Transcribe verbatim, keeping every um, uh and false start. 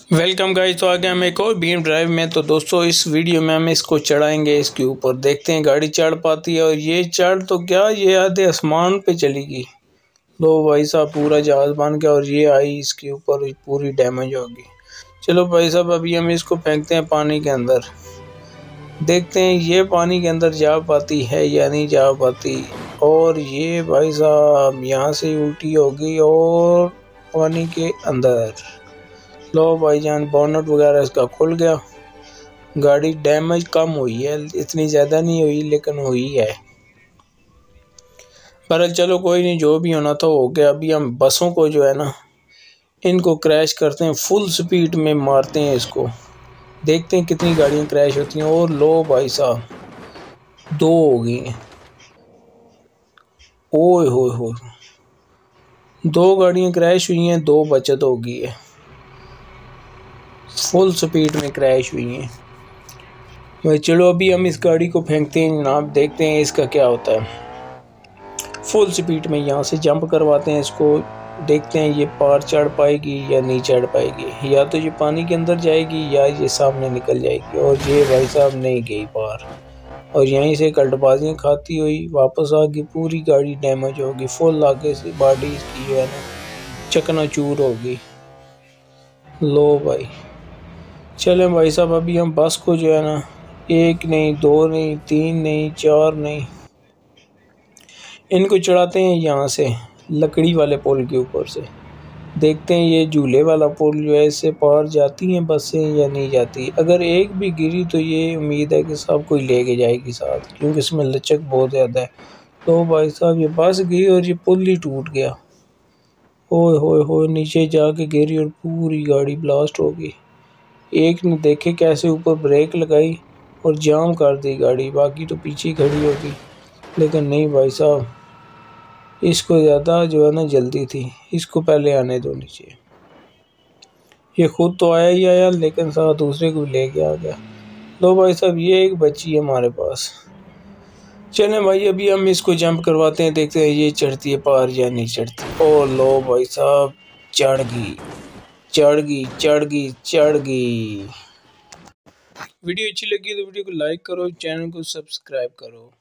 Welcome guys. तो आगे हम एक और बीएम ड्राइव में। तो दोस्तों इस वीडियो में हम इसको चढ़ाएंगे, इसके ऊपर देखते हैं गाड़ी चढ़ पाती है। और ये चढ़ तो क्या, ये आधे आसमान पे चलेगी। लो भाई साहब, पूरा जहाज बन गया और ये आई इसके ऊपर, पूरी डैमेज होगी। चलो भाई साहब, अभी हम इसको फेंकते हैं पानी के अंदर, देखते हैं ये पानी के अंदर जा पाती है या नहीं जा पाती। और ये भाई साहब यहाँ से उल्टी होगी और पानी के अंदर। लो भाईजान, बोनट वगैरह इसका खुल गया। गाड़ी डैमेज कम हुई है, इतनी ज़्यादा नहीं हुई लेकिन हुई है। पर चलो कोई नहीं, जो भी होना था हो गया। अभी हम बसों को जो है ना, इनको क्रैश करते हैं, फुल स्पीड में मारते हैं इसको, देखते हैं कितनी गाड़ियाँ क्रैश होती हैं। और लो भाई साहब, दो हो गई हैं। ओए होए हो, दो गाड़ियाँ क्रैश हुई हैं, दो बचत हो गई है। फुल स्पीड में क्रैश हुई हैं भाई। चलो अभी हम इस गाड़ी को फेंकते हैं जनाब, देखते हैं इसका क्या होता है। फुल स्पीड में यहाँ से जंप करवाते हैं इसको, देखते हैं ये पार चढ़ पाएगी या नहीं चढ़ पाएगी। या तो ये पानी के अंदर जाएगी या ये सामने निकल जाएगी। और ये भाई साहब नहीं गई पार, और यहीं से कल्टबाजियाँ खाती हुई वापस आ गई। पूरी गाड़ी डैमेज होगी, फुल आगे से बॉडी इसकी जो है ना चकनाचूर होगी। लो भाई, चले भाई साहब, अभी हम बस को जो है ना, एक नहीं, दो नहीं, तीन नहीं, चार नहीं, इनको चढ़ाते हैं यहाँ से लकड़ी वाले पुल के ऊपर से। देखते हैं ये झूले वाला पुल जो है, इससे पार जाती हैं बसें या नहीं जाती। अगर एक भी गिरी तो ये उम्मीद है कि सब कोई लेके जाएगी साथ, क्योंकि इसमें लचक बहुत ज़्यादा है। तो भाई साहब ये बस गई और ये पुल ही टूट गया। ओए होए होए, नीचे जाके गिरी और पूरी गाड़ी ब्लास्ट हो गई। एक ने देखे कैसे ऊपर ब्रेक लगाई और जाम कर दी गाड़ी, बाकी तो पीछे खड़ी होगी। लेकिन नहीं भाई साहब, इसको ज़्यादा जो है ना जल्दी थी, इसको पहले आने दो नीचे। ये खुद तो आया ही आया लेकिन साथ दूसरे को लेके आ गया। लो भाई साहब, ये एक बच्ची है हमारे पास। चलें भाई, अभी हम इसको जंप करवाते हैं, देखते हैं ये चढ़ती है पार या नहीं चढ़ती। ओ लो भाई साहब, चढ़ गई चढ़ गई चढ़ गई चढ़ गई। वीडियो अच्छी लगी तो वीडियो को लाइक करो, चैनल को सब्सक्राइब करो।